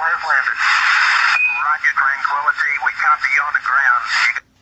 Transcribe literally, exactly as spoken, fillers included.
has landed. Roger, Tranquility. We copy you on the ground. You